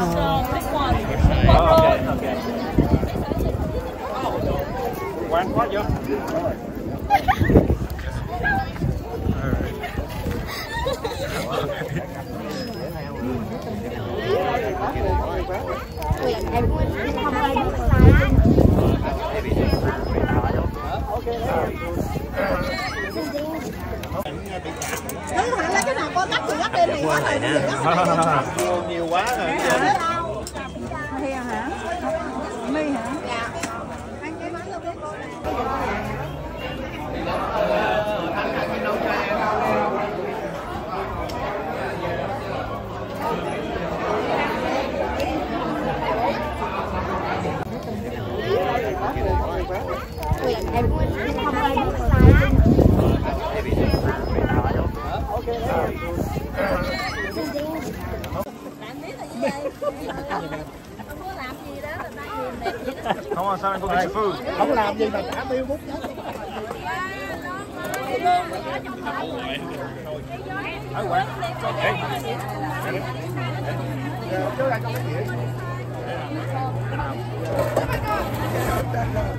Quán quá chưa? Cái nào con cắt thì cắt lên quá rồi. Nhiều quá rồi. Mi hả? Mi hả? Dạ. Ăn cái bánh luôn Come on, son, go get your food. Không làm gì mà trả bill bút chết. Ở quán. Ê.